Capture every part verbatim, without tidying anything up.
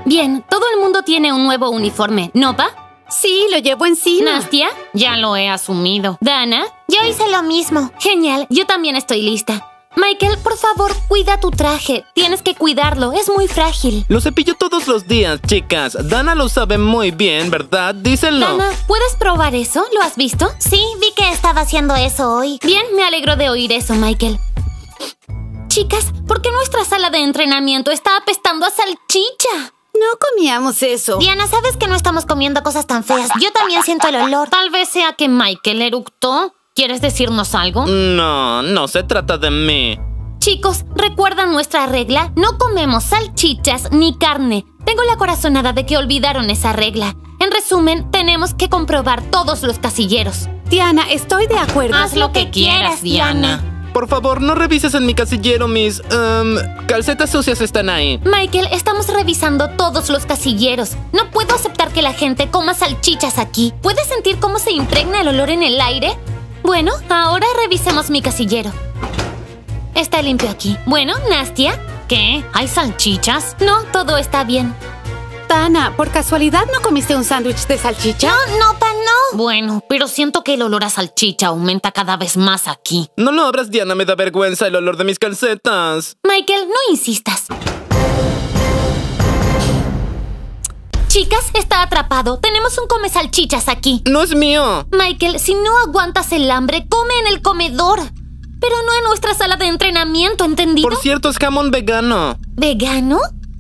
Bien, todo el mundo tiene un nuevo uniforme, ¿no, Pa? Sí, lo llevo encima. ¿Nastia? Ya lo he asumido. ¿Dana? Yo hice lo mismo. Genial, yo también estoy lista. Michael, por favor, cuida tu traje. Tienes que cuidarlo, es muy frágil. Lo cepillo todos los días, chicas. Dana lo sabe muy bien, ¿verdad? Díselo. Dana, ¿puedes probar eso? ¿Lo has visto? Sí, vi que estaba haciendo eso hoy. Bien, me alegro de oír eso, Michael. Chicas, ¿por qué nuestra sala de entrenamiento está apestando a salchicha? No comíamos eso. Diana, ¿sabes que no estamos comiendo cosas tan feas? Yo también siento el olor. Tal vez sea que Michael eructó. ¿Quieres decirnos algo? No, no se trata de mí. Chicos, ¿recuerdan nuestra regla? No comemos salchichas ni carne. Tengo la corazonada de que olvidaron esa regla. En resumen, tenemos que comprobar todos los casilleros. Diana, estoy de acuerdo. Haz lo que quieras, Diana. Por favor, no revises en mi casillero, mis... Um, calcetas sucias están ahí. Michael, estamos revisando todos los casilleros. No puedo aceptar que la gente coma salchichas aquí. ¿Puedes sentir cómo se impregna el olor en el aire? Bueno, ahora revisemos mi casillero. Está limpio aquí. Bueno, Nastia. ¿Qué? ¿Hay salchichas? No, todo está bien. Dana, ¿por casualidad no comiste un sándwich de salchicha? No, no, Pa, no. Bueno, pero siento que el olor a salchicha aumenta cada vez más aquí. No lo abras, Diana, me da vergüenza el olor de mis calcetas. Michael, no insistas. Chicas, está atrapado. Tenemos un come salchichas aquí. No es mío. Michael, si no aguantas el hambre, come en el comedor. Pero no en nuestra sala de entrenamiento, ¿entendido? Por cierto, es jamón vegano. ¿Vegano?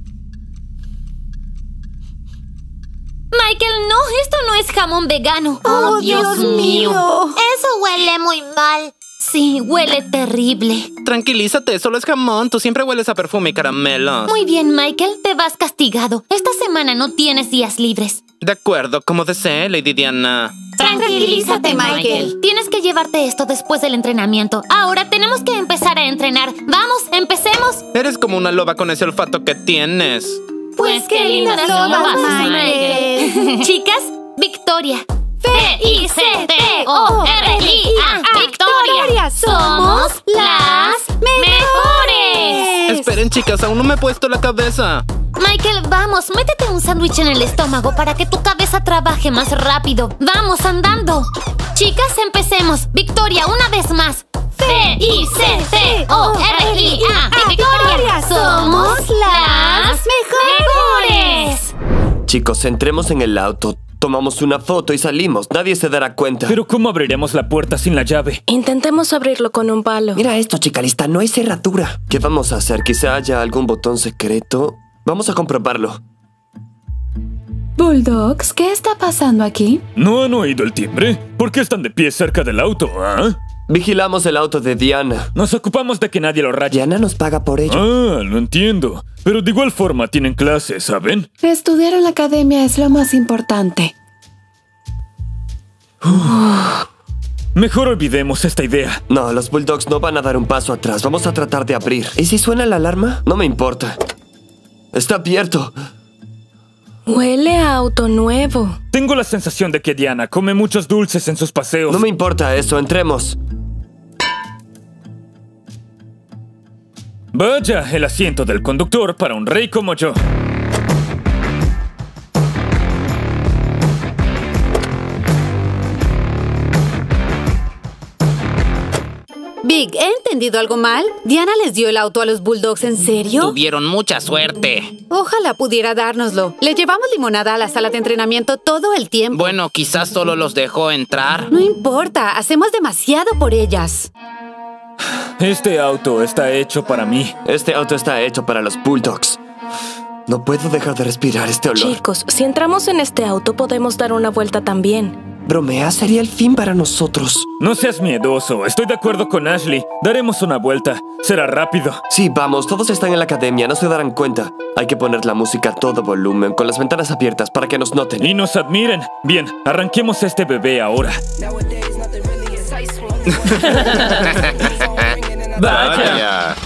Michael, no, esto no es jamón vegano. ¡Oh, Dios mío! Eso huele muy mal. Sí, huele terrible. Tranquilízate, solo es jamón. Tú siempre hueles a perfume y caramelos. Muy bien, Michael, te vas castigado. Esta semana no tienes días libres. De acuerdo, como desee, Lady Diana. Tranquilízate, Michael. Tienes que llevarte esto después del entrenamiento. Ahora tenemos que empezar a entrenar. ¡Vamos, empecemos! Eres como una loba con ese olfato que tienes. Pues qué lindas lobas, Michael. Chicas, Victoria. V I C T O R I A. Victoria. Somos las mejores. Esperen, chicas, aún no me he puesto la cabeza. Michael, vamos, métete un sándwich en el estómago para que tu cabeza trabaje más rápido. Vamos, andando. Chicas, empecemos. Victoria, una vez más. V I C T O R I A. Victoria. Somos las mejores. Chicos, entremos en el auto. Tomamos una foto y salimos. Nadie se dará cuenta. ¿Pero cómo abriremos la puerta sin la llave? Intentemos abrirlo con un palo. Mira esto, chica lista. No hay cerradura. ¿Qué vamos a hacer? Quizá haya algún botón secreto. Vamos a comprobarlo. Bulldogs, ¿qué está pasando aquí? ¿No han oído el timbre? ¿Por qué están de pie cerca del auto, ah? Vigilamos el auto de Diana. Nos ocupamos de que nadie lo raye. Diana nos paga por ello. Ah, lo entiendo. Pero de igual forma tienen clases, ¿saben? Estudiar en la academia es lo más importante. Mejor olvidemos esta idea. No, los Bulldogs no van a dar un paso atrás. Vamos a tratar de abrir. ¿Y si suena la alarma? No me importa. Está abierto. Huele a auto nuevo. Tengo la sensación de que Diana come muchos dulces en sus paseos. No me importa eso, entremos. Vaya, el asiento del conductor para un rey como yo. Big, ¿he entendido algo mal? ¿Diana les dio el auto a los Bulldogs en serio? Tuvieron mucha suerte. Ojalá pudiera dárnoslo. Le llevamos limonada a la sala de entrenamiento todo el tiempo. Bueno, quizás solo los dejó entrar. No importa, hacemos demasiado por ellas. Este auto está hecho para mí. Este auto está hecho para los Bulldogs. No puedo dejar de respirar este olor. Chicos, si entramos en este auto podemos dar una vuelta también. Bromea, sería el fin para nosotros. No seas miedoso, estoy de acuerdo con Ashley. Daremos una vuelta, será rápido. Sí, vamos, todos están en la academia, no se darán cuenta. Hay que poner la música a todo volumen, con las ventanas abiertas para que nos noten. Y nos admiren. Bien, arranquemos este bebé ahora. Vaya.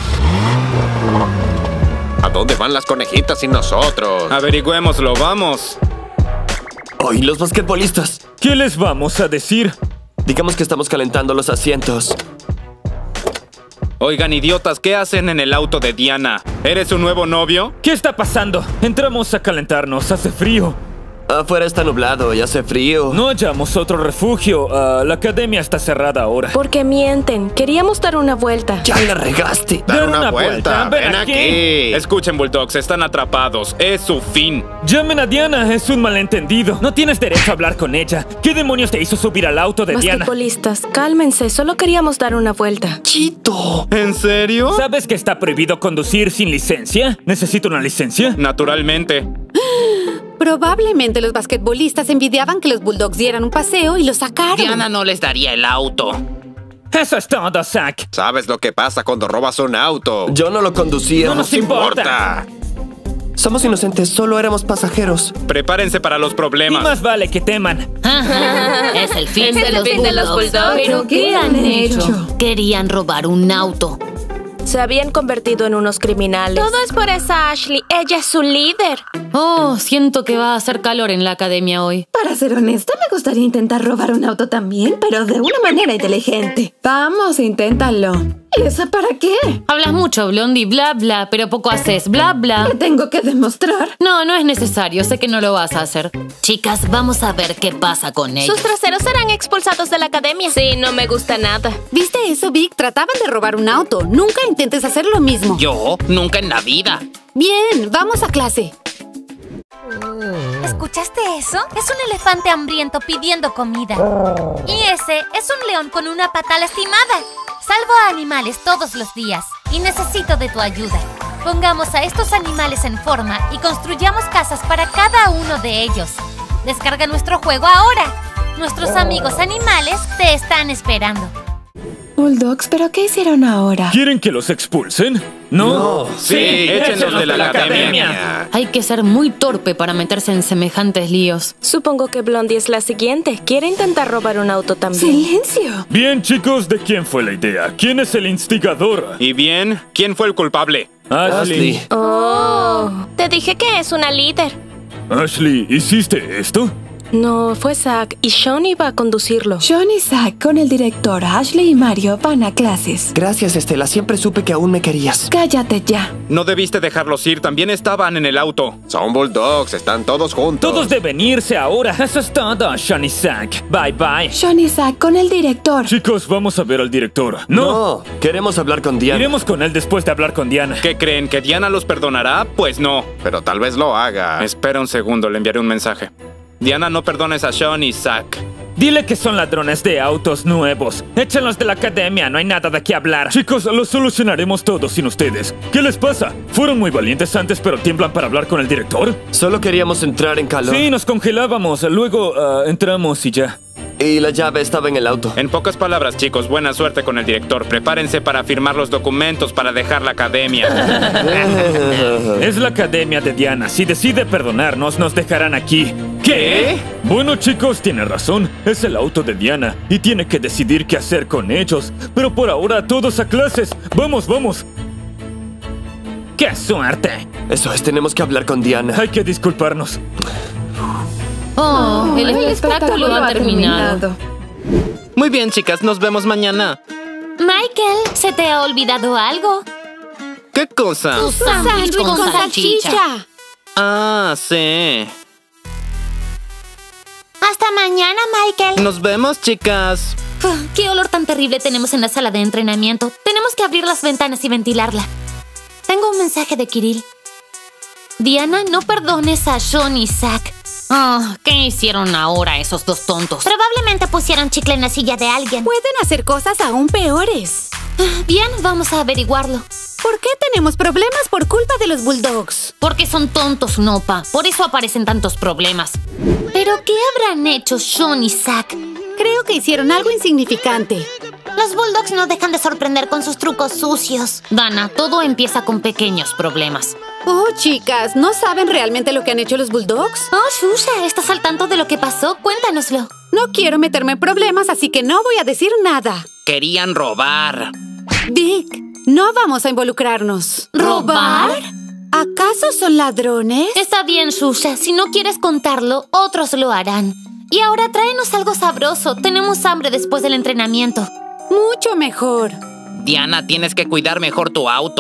¿A dónde van las conejitas sin nosotros? Averigüémoslo, vamos. ¡Ay, los basquetbolistas! ¿Qué les vamos a decir? Digamos que estamos calentando los asientos. Oigan, idiotas, ¿qué hacen en el auto de Diana? ¿Eres su nuevo novio? ¿Qué está pasando? Entramos a calentarnos, hace frío. Afuera está nublado y hace frío. No hallamos otro refugio. Uh, la academia está cerrada ahora. Porque mienten. Queríamos dar una vuelta. Ya la regaste. Dar una vuelta. Ven aquí. aquí. Escuchen, Bulldogs, están atrapados. Es su fin. Llamen a Diana, es un malentendido. No tienes derecho a hablar con ella. ¿Qué demonios te hizo subir al auto de Diana? Basquetbolistas, cálmense. Solo queríamos dar una vuelta. ¡Chito! ¿En serio? ¿Sabes que está prohibido conducir sin licencia? ¿Necesito una licencia? Naturalmente. Probablemente los basquetbolistas envidiaban que los Bulldogs dieran un paseo y lo sacaron. Diana no les daría el auto. Eso es todo, Zack. ¿Sabes lo que pasa cuando robas un auto? Yo no lo conducía. No nos importa. Somos inocentes, solo éramos pasajeros. Prepárense para los Y problemas. más vale que teman. Es el fin, Es de, el los fin de los Bulldogs. Bulldogs. ¿Pero qué han hecho? Querían robar un auto. Se habían convertido en unos criminales. Todo es por esa Ashley. Ella es su líder. Oh, siento que va a hacer calor en la academia hoy. Para ser honesta, me gustaría intentar robar un auto también, pero de una manera inteligente. Vamos, inténtalo. ¿Y eso para qué? Hablas mucho, Blondie, bla, bla, pero poco haces, bla, bla. ¿Qué tengo que demostrar? No, no es necesario, sé que no lo vas a hacer. Chicas, vamos a ver qué pasa con ellos. Sus traseros serán expulsados de la academia. Sí, no me gusta nada. ¿Viste eso, Vic? Trataban de robar un auto. Nunca intentes hacer lo mismo. Yo, nunca en la vida. Bien, vamos a clase. ¿Escuchaste eso? Es un elefante hambriento pidiendo comida. Y ese es un león con una pata lastimada. Salvo a animales todos los días y necesito de tu ayuda. Pongamos a estos animales en forma y construyamos casas para cada uno de ellos. Descarga nuestro juego ahora. Nuestros amigos animales te están esperando. Bulldogs, ¿pero qué hicieron ahora? ¿Quieren que los expulsen? ¿No? Sí, échenos de la academia. Hay que ser muy torpe para meterse en semejantes líos. Supongo que Blondie es la siguiente. Quiere intentar robar un auto también. ¡Silencio! Bien, chicos, ¿de quién fue la idea? ¿Quién es el instigador? Y bien, ¿quién fue el culpable? Ashley. Ashley. Oh, te dije que es una líder. Ashley, ¿hiciste esto? No, fue Zack y Sean iba a conducirlo. Sean y Zack con el director Ashley y Mario van a clases. Gracias, Estela. Siempre supe que aún me querías. Cállate ya. No debiste dejarlos ir, también estaban en el auto. Son Bulldogs, están todos juntos. Todos deben irse ahora. Eso es todo, Sean y Zack. Bye, bye. Sean y Zack con el director. Chicos, vamos a ver al director. No. No, queremos hablar con Diana. Iremos con él después de hablar con Diana. ¿Qué creen? ¿Que Diana los perdonará? Pues no. Pero tal vez lo haga. Espera un segundo, le enviaré un mensaje. Diana, no perdones a Sean y Zack. Dile que son ladrones de autos nuevos. Échenlos de la academia, no hay nada de qué hablar. Chicos, lo solucionaremos todo sin ustedes. ¿Qué les pasa? Fueron muy valientes antes, pero tiemblan para hablar con el director. Solo queríamos entrar en calor. Sí, nos congelábamos. Luego uh, entramos y ya. Y la llave estaba en el auto. En pocas palabras, chicos, buena suerte con el director. Prepárense para firmar los documentos para dejar la academia. Es la academia de Diana. Si decide perdonarnos, nos dejarán aquí. ¿Qué? Bueno, chicos, tiene razón. Es el auto de Diana y tiene que decidir qué hacer con ellos. Pero por ahora, todos a clases. Vamos, vamos. ¡Qué suerte! Eso es, tenemos que hablar con Diana. Hay que disculparnos. Oh, el, espectáculo, ha terminado. Muy bien, chicas, nos vemos mañana. Michael, ¿se te ha olvidado algo? ¿Qué cosa? Tu sándwich con, con salchicha. Ah, sí. Hasta mañana, Michael. Nos vemos, chicas. Uf, ¿qué olor tan terrible tenemos en la sala de entrenamiento? Tenemos que abrir las ventanas y ventilarla. Tengo un mensaje de Kirill. Diana, no perdones a Sean y Zack. Oh, ¿qué hicieron ahora esos dos tontos? Probablemente pusieron chicle en la silla de alguien. Pueden hacer cosas aún peores. Bien, vamos a averiguarlo. ¿Por qué tenemos problemas por culpa de los Bulldogs? Porque son tontos, Nopa. Por eso aparecen tantos problemas. ¿Pero qué habrán hecho Sean y Zack? Creo que hicieron algo insignificante. Los Bulldogs no dejan de sorprender con sus trucos sucios. Dana, todo empieza con pequeños problemas. Oh, chicas, ¿no saben realmente lo que han hecho los Bulldogs? Oh, Shusha, ¿estás al tanto de lo que pasó? Cuéntanoslo. No quiero meterme en problemas, así que no voy a decir nada. Querían robar. Vic, no vamos a involucrarnos. ¿Robar? ¿Acaso son ladrones? Está bien, Shusha. Si no quieres contarlo, otros lo harán. Y ahora tráenos algo sabroso. Tenemos hambre después del entrenamiento. Mucho mejor. Diana, tienes que cuidar mejor tu auto.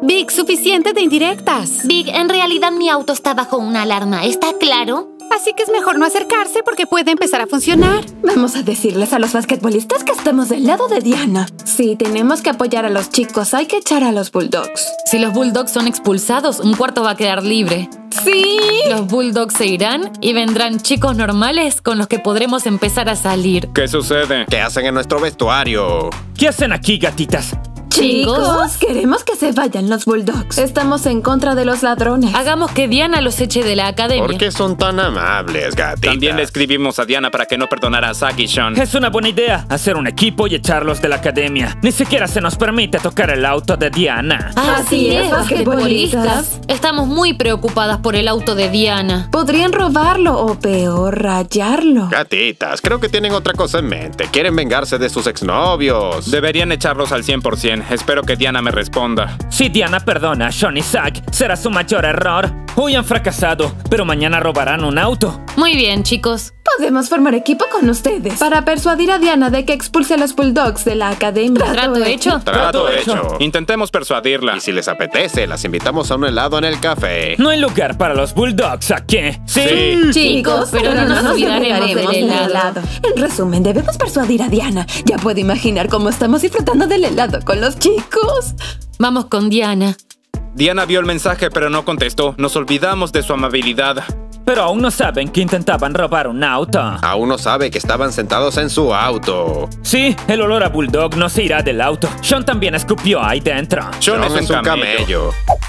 Big, suficiente de indirectas. Big, en realidad mi auto está bajo una alarma, ¿está claro? Así que es mejor no acercarse porque puede empezar a funcionar. Vamos a decirles a los basquetbolistas que estamos del lado de Diana. Sí, tenemos que apoyar a los chicos. Hay que echar a los Bulldogs. Si los Bulldogs son expulsados, un cuarto va a quedar libre. ¡Sí! Los Bulldogs se irán y vendrán chicos normales con los que podremos empezar a salir. ¿Qué sucede? ¿Qué hacen en nuestro vestuario? ¿Qué hacen aquí, gatitas? Chicos, queremos que se vayan los Bulldogs. Estamos en contra de los ladrones. Hagamos que Diana los eche de la academia. ¿Por qué son tan amables, gatitas? También le escribimos a Diana para que no perdonara a Zack y Sean. Es una buena idea hacer un equipo y echarlos de la academia. Ni siquiera se nos permite tocar el auto de Diana. Así es, basquetbolistas. Estamos muy preocupadas por el auto de Diana. Podrían robarlo o peor, rayarlo. Gatitas, creo que tienen otra cosa en mente. Quieren vengarse de sus exnovios. Deberían echarlos al cien por cien. Espero que Diana me responda. Si Diana perdona a Sean y Zack, será su mayor error. Hoy han fracasado, pero mañana robarán un auto. Muy bien, chicos. Podemos formar equipo con ustedes para persuadir a Diana de que expulse a los Bulldogs de la academia. ¿Trato hecho? Trato hecho. Intentemos persuadirla. Y si les apetece, las invitamos a un helado en el café. No hay lugar para los Bulldogs aquí. Sí. Sí. Chicos, pero, pero no nos, nos olvidaremos del helado. helado. En resumen, debemos persuadir a Diana. Ya puedo imaginar cómo estamos disfrutando del helado con los chicos. Vamos con Diana. Diana vio el mensaje, pero no contestó. Nos olvidamos de su amabilidad. Pero aún no saben que intentaban robar un auto. Aún no sabe que estaban sentados en su auto. Sí, el olor a Bulldog no se irá del auto. Sean también escupió ahí dentro. Sean, Sean es un camello. camello.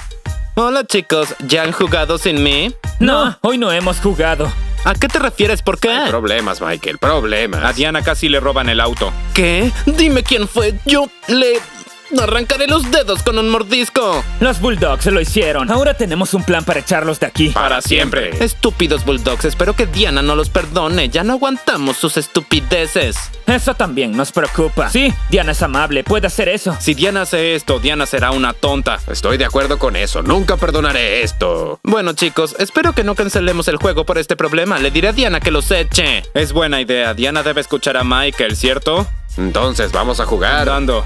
Hola chicos, ¿ya han jugado sin mí? No, no, hoy no hemos jugado. ¿A qué te refieres? ¿Por qué? Hay problemas, Michael, problemas. A Diana casi le roban el auto. ¿Qué? Dime quién fue. Yo le... arrancaré los dedos con un mordisco. Los Bulldogs lo hicieron. Ahora tenemos un plan para echarlos de aquí. Para siempre. Estúpidos Bulldogs. Espero que Diana no los perdone. Ya no aguantamos sus estupideces. Eso también nos preocupa. Sí, Diana es amable. Puede hacer eso. Si Diana hace esto, Diana será una tonta. Estoy de acuerdo con eso. Nunca perdonaré esto. Bueno, chicos, espero que no cancelemos el juego por este problema. Le diré a Diana que los eche. Es buena idea. Diana debe escuchar a Michael, ¿cierto? Entonces vamos a jugar. Dando.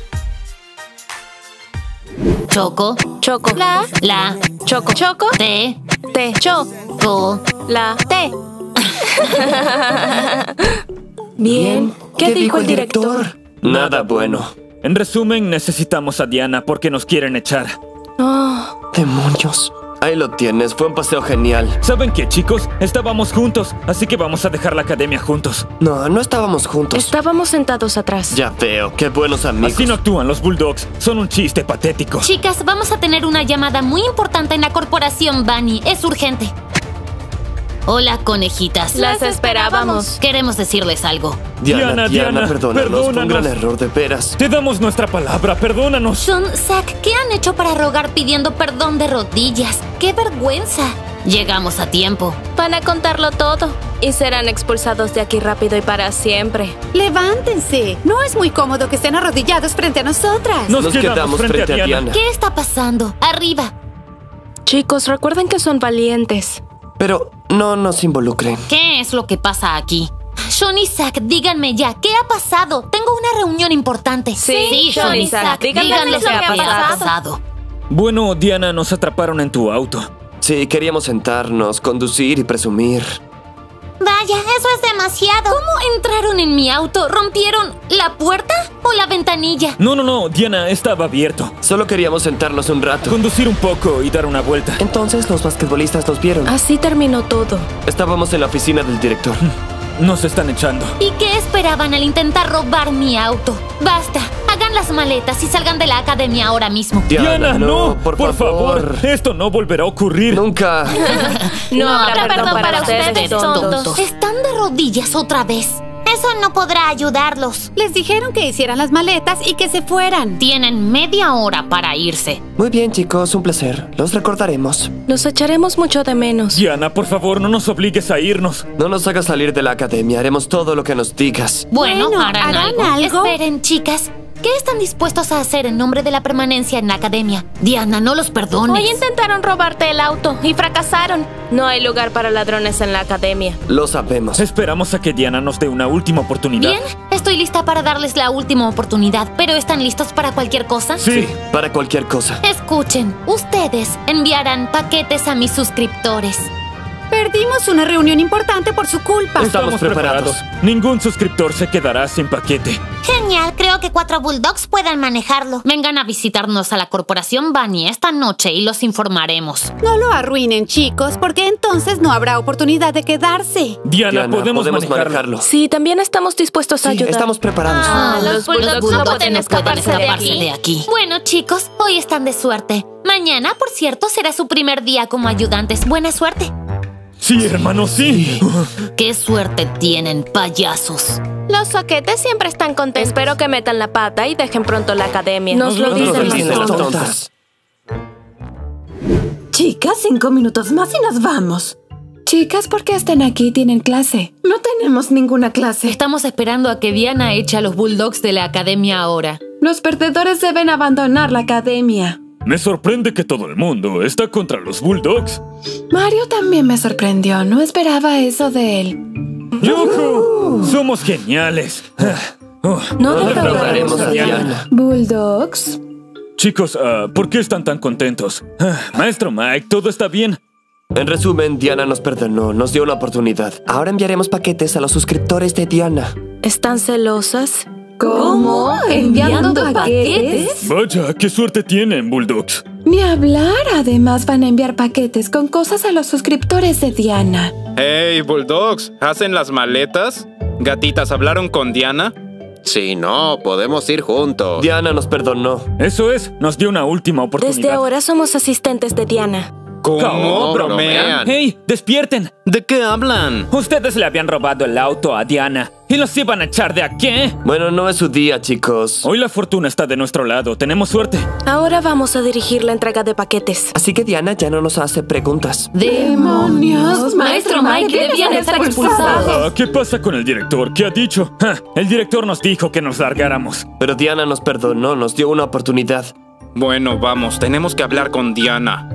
Choco. Choco. La. La. Choco. Choco. Te. Te. Choco. La. Te. Bien. ¿Qué, ¿Qué dijo el director? Nada bueno. En resumen, necesitamos a Diana porque nos quieren echar. Oh. Demonios. Ahí lo tienes, fue un paseo genial. ¿Saben qué, chicos? Estábamos juntos, así que vamos a dejar la academia juntos. No, no estábamos juntos. Estábamos sentados atrás. Ya veo, qué buenos amigos. Así no actúan los Bulldogs, son un chiste patético. Chicas, vamos a tener una llamada muy importante en la corporación Bunny. Es urgente. Hola, conejitas. Las esperábamos. Queremos decirles algo. Diana, Diana, Diana, Diana perdónanos, perdónanos. Fue un gran error, de veras. Te damos nuestra palabra, perdónanos. Sean, Zack, ¿qué han hecho para rogar pidiendo perdón de rodillas? ¡Qué vergüenza! Llegamos a tiempo. Van a contarlo todo y serán expulsados de aquí rápido y para siempre. ¡Levántense! No es muy cómodo que estén arrodillados frente a nosotras. Nos, Nos quedamos, quedamos frente, frente a, a Diana. Diana. ¿Qué está pasando? Arriba. Chicos, recuerden que son valientes. Pero no nos involucren. ¿Qué es lo que pasa aquí? Sean y Zack, díganme ya, ¿qué ha pasado? Tengo una reunión importante. Sí, sí Sean y Zack, díganles lo que ha pasado. pasado. Bueno, Diana, nos atraparon en tu auto. Sí, queríamos sentarnos, conducir y presumir. Vaya, eso es demasiado. ¿Cómo entraron en mi auto? ¿Rompieron la puerta o la ventanilla? No, no, no, Diana, estaba abierto. Solo queríamos sentarnos un rato. Conducir un poco y dar una vuelta. Entonces los basquetbolistas nos vieron. Así terminó todo. Estábamos en la oficina del director. Nos están echando. ¿Y qué esperaban al intentar robar mi auto? Basta, hagan las maletas y salgan de la academia ahora mismo. Diana, Diana no, no, por, por favor. favor. Esto no volverá a ocurrir. Nunca. No, no habrá perdón, perdón para, para ustedes, ustedes tontos. tontos. Están de rodillas otra vez. Eso no podrá ayudarlos. Les dijeron que hicieran las maletas y que se fueran. Tienen media hora para irse. Muy bien, chicos, un placer. Los recordaremos. Los echaremos mucho de menos. Diana, por favor, no nos obligues a irnos. No nos hagas salir de la academia. Haremos todo lo que nos digas. Bueno, bueno harán, ¿harán algo? algo. Esperen, chicas. ¿Qué están dispuestos a hacer en nombre de la permanencia en la academia? Diana, no los perdones. Hoy intentaron robarte el auto y fracasaron. No hay lugar para ladrones en la academia. Lo sabemos. Esperamos a que Diana nos dé una última oportunidad. Bien, estoy lista para darles la última oportunidad, pero ¿están listos para cualquier cosa? Sí, sí, para cualquier cosa. Escuchen, ustedes enviarán paquetes a mis suscriptores. Perdimos una reunión importante por su culpa. Estamos, Estamos preparados. preparados. Ningún suscriptor se quedará sin paquete. Genial, creo que cuatro bulldogs puedan manejarlo. Vengan a visitarnos a la Corporación Bunny esta noche y los informaremos. No lo arruinen, chicos, porque entonces no habrá oportunidad de quedarse. Diana, Diana podemos, podemos manejarlo. manejarlo. Sí, también estamos dispuestos sí, a ayudar. Estamos preparados. Ah, los, los bulldogs, bulldogs no pueden escaparse, escaparse de, aquí. de aquí. Bueno, chicos, hoy están de suerte. Mañana, por cierto, será su primer día como ayudantes. Buena suerte. Sí, hermano, sí. Qué suerte tienen, payasos. Los soquetes siempre están contentos. Espero que metan la pata y dejen pronto la academia. Nos, Nos lo dicen, dicen las tontas. tontas. Chicas, cinco minutos más y nos vamos. Chicas, ¿por qué están aquí? Tienen clase. No tenemos ninguna clase. Estamos esperando a que Diana eche a los bulldogs de la academia ahora. Los perdedores deben abandonar la academia. Me sorprende que todo el mundo está contra los bulldogs. Mario también me sorprendió. No esperaba eso de él. ¡Yujú! Uh. ¡Somos geniales! Oh. No defraudaremos a Diana. ¿Bulldogs? Chicos, uh, ¿por qué están tan contentos? Uh, Maestro Mike, ¿todo está bien? En resumen, Diana nos perdonó, nos dio una oportunidad. Ahora enviaremos paquetes a los suscriptores de Diana. ¿Están celosas? ¿Cómo? ¿Enviando paquetes? Vaya, qué suerte tienen, bulldogs. Ni hablar. Además, van a enviar paquetes con cosas a los suscriptores de Diana. Hey, bulldogs, ¿hacen las maletas? Gatitas, ¿hablaron con Diana? Sí, no, podemos ir juntos. Diana nos perdonó. Eso es, nos dio una última oportunidad. Desde ahora somos asistentes de Diana. ¿Cómo? ¿Cómo bromean? ¡Hey! ¡Despierten! ¿De qué hablan? Ustedes le habían robado el auto a Diana y los iban a echar de aquí. Bueno, no es su día, chicos. Hoy la fortuna está de nuestro lado. Tenemos suerte. Ahora vamos a dirigir la entrega de paquetes. Así que Diana ya no nos hace preguntas. ¡Demonios! Maestro Mike, debían estar expulsados. Ah, ¿qué pasa con el director? ¿Qué ha dicho? Ah, el director nos dijo que nos largáramos. Pero Diana nos perdonó, nos dio una oportunidad. Bueno, vamos, tenemos que hablar con Diana.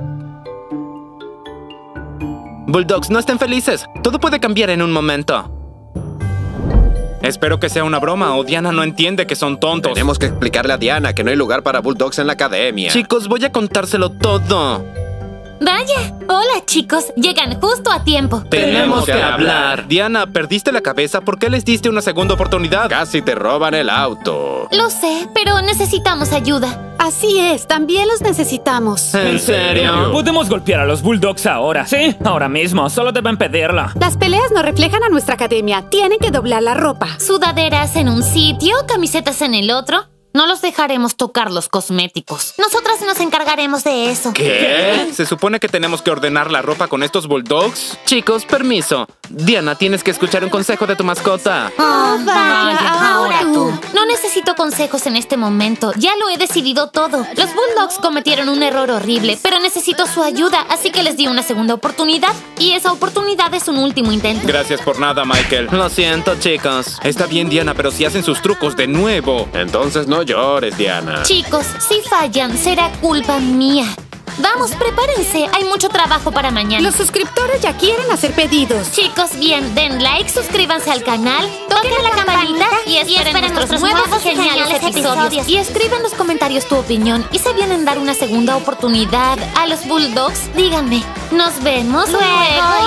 Bulldogs, no estén felices. Todo puede cambiar en un momento. Espero que sea una broma o Diana no entiende que son tontos. Tenemos que explicarle a Diana que no hay lugar para bulldogs en la academia. Chicos, voy a contárselo todo. Vaya, hola chicos, llegan justo a tiempo. Tenemos que hablar. Diana, ¿perdiste la cabeza? ¿Por qué les diste una segunda oportunidad? Casi te roban el auto. Lo sé, pero necesitamos ayuda. Así es, también los necesitamos. ¿En serio? Podemos golpear a los bulldogs ahora, ¿sí? Ahora mismo, solo deben pedirla. Las peleas no reflejan a nuestra academia. Tienen que doblar la ropa. Sudaderas en un sitio, camisetas en el otro. No los dejaremos tocar los cosméticos. Nosotras nos encargaremos de eso. ¿Qué? ¿Se supone que tenemos que ordenar la ropa con estos bulldogs? Chicos, permiso. Diana, tienes que escuchar un consejo de tu mascota. Oh, vaya, ahora tú. No necesito consejos en este momento. Ya lo he decidido todo. Los bulldogs cometieron un error horrible, pero necesito su ayuda, así que les di una segunda oportunidad. Y esa oportunidad es un último intento. Gracias por nada, Michael. Lo siento, chicos. Está bien, Diana, pero si hacen sus trucos de nuevo. Entonces no llores, Diana. Chicos, si fallan, será culpa mía. Vamos, prepárense. Hay mucho trabajo para mañana. Los suscriptores ya quieren hacer pedidos. Chicos, bien, den like, suscríbanse al canal, toquen la campanita y esperen, y esperen nuestros nuevos y geniales episodios. episodios. Y escribe en los comentarios tu opinión. ¿Y se vienen dar una segunda oportunidad a los bulldogs? Díganme. Nos vemos luego.